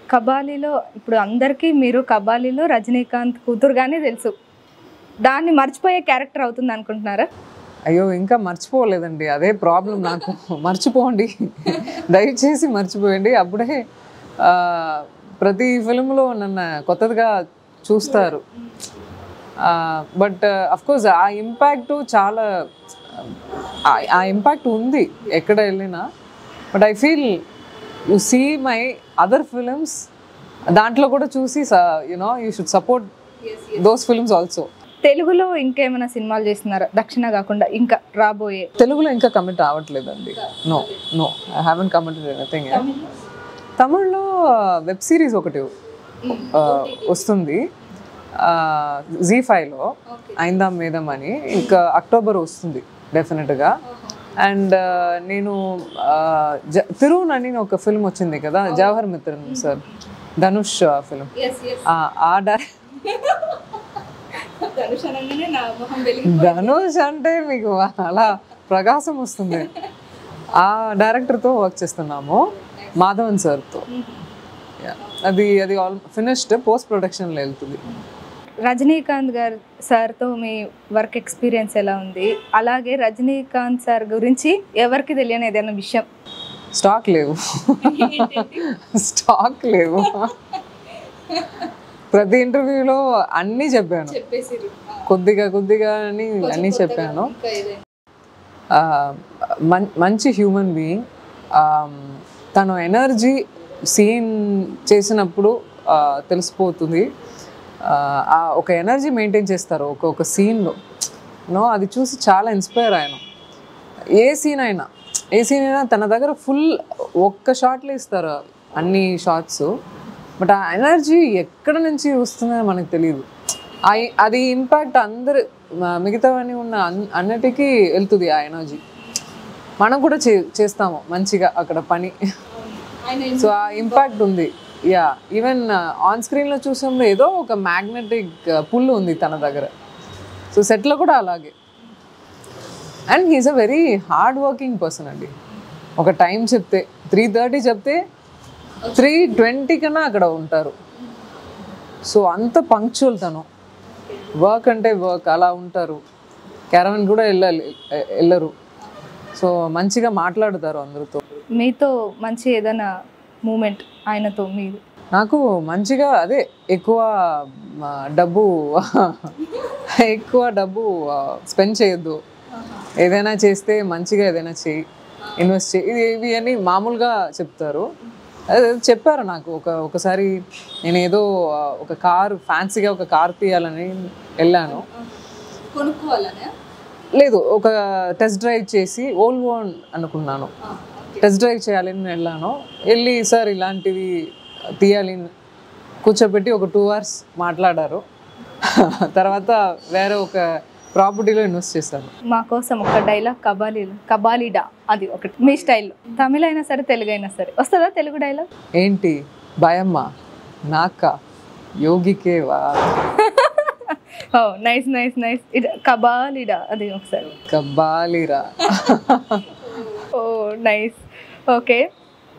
కబాలీలో ఇప్పుడు అందరికీ మీరు కబాలీలో రజనీకాంత్ కూతురుగానే తెలుసు, దాన్ని మర్చిపోయే క్యారెక్టర్ అవుతుంది అనుకుంటున్నారా? అయ్యో ఇంకా మర్చిపోలేదండి, అదే ప్రాబ్లం నాకు. మర్చిపోండి, దయచేసి మర్చిపోయండి. అప్పుడే ప్రతి ఫిల్మ్లో నన్ను కొత్తగా చూస్తారు. బట్ అఫ్కోర్స్ ఆ ఇంపాక్ట్ చాలా, ఆ ఇంపాక్ట్ ఉంది ఎక్కడ వెళ్ళినా. But I feel you see my other films, దాంట్లో కూడా చూసి you should support those films also. తెలుగులో ఇంకేమైనా సినిమాలు చేస్తున్నారా దక్షిణ కాకుండా ఇంకా రాబోయే? తెలుగులో ఇంకా కమిట్ అవ్వట్లేదండి. No no, I haven't committed anything. తమిళ్లో వెబ్ సిరీస్ ఒకటి వస్తుంది జీ5లో, ఐందాం మేధం అని. ఇంకా అక్టోబర్ వస్తుంది డెఫినెట్గా. అండ్ నేను తిరువున్ అని ఒక ఫిల్మ్ వచ్చింది కదా, జవహర్ మిత్రన్ సార్, ధనుష్ ఫిల్మ్. ధనుష్ అంటే మీకు అలా ప్రకాశం వస్తుంది. ఆ డైరెక్టర్తో వర్క్ చేస్తున్నాము, మాధవన్ సార్తో. అది ఆల్ ఫినిష్డ్, పోస్ట్ ప్రొడక్షన్లో వెళ్తుంది. రజనీకాంత్ గారు సార్తో మీ వర్క్ ఎక్స్పీరియన్స్ ఎలా ఉంది? అలాగే రజనీకాంత్ సార్ గురించి ఎవరికి తెలియని ఏదైనా విషయం? స్టాక్ లేవు. స్టాక్ లేవు. ప్రతి ఇంటర్వ్యూలో అన్నీ చెప్పాను, కొద్దిగా అని అన్నీ చెప్పాను. మంచి హ్యూమన్ బీయింగ్. తను ఎనర్జీ సీన్ చేసినప్పుడు తెలిసిపోతుంది. ఒక ఎనర్జీ మెయింటైన్ చేస్తారు ఒక సీన్లో. అది చూసి చాలా ఇన్స్పైర్ అయ్యాను. ఏ సీన్ అయినా తన దగ్గర ఫుల్ ఒక్క షాట్లో ఇస్తారు అన్ని షాట్స్. బట్ ఆ ఎనర్జీ ఎక్కడ నుంచి వస్తుందని మనకు తెలియదు. అది ఇంపాక్ట్ అందరు మిగతావన్నీ ఉన్న అన్నిటికీ వెళ్తుంది ఆ ఎనర్జీ. మనం కూడా చేస్తాము మంచిగా అక్కడ పని. సో ఆ ఇంపాక్ట్ ఉంది. యా, ఈవెన్ ఆన్ స్క్రీన్లో చూసినప్పుడు ఏదో ఒక మ్యాగ్నెటిక్ పుల్ ఉంది తన దగ్గర. సో సెట్లో కూడా అలాగే. And he's a very hard working person అండి. ఒక టైం చెప్తే 3:30 చెప్తే 3:20 కన్నా అక్కడ ఉంటారు. సో అంత పంక్చువల్ తను. వర్క్ అంటే వర్క్ అలా ఉంటారు. క్యారవన్ కూడా వెళ్ళరు. సో మంచిగా మాట్లాడతారు అందరితో. మీతో మంచి ఏదైనా మూమెంట్ ఆయనతో మీరు? నాకు మంచిగా అదే ఎక్కువ డబ్బు స్పెండ్ చేయొద్దు. ఏదైనా చేస్తే మంచిగా ఏదైనా చేయి, ఇన్వెస్ట్ చేయి, ఇవి అని మామూలుగా చెప్తారు. అదే చెప్పారు నాకు ఒకసారి. నేను ఏదో ఒక కారు, ఫ్యాన్సీగా ఒక కార్ తీయాలని వెళ్ళాను. లేదు, ఒక టెస్ట్ డ్రైవ్ చేసి ఓల్వో అనుకున్నాను. టెస్ట్ డ్రైవ్ చేయాలని వెళ్ళాను. వెళ్ళి సార్ ఇలాంటివి తీయాలి కూర్చోబెట్టి ఒక 2 hours మాట్లాడారు. తర్వాత వేరే ఒక ప్రాపర్టీలో ఇన్వెస్ట్ చేశాను. మా కోసం ఒక డైలాగ్, కబాలీడా, అది ఒకటి మీ స్టైల్లో. తమిళ అయినా సరే, తెలుగు అయినా సరే. వస్తుందా తెలుగు డైలాగ్? ఏంటి భయమ్మా నాక యోగికేవా? Oh nice nice nice. కబాలీడా అది ఒకసారి. కబాలీరా. Oh nice. ఓకే.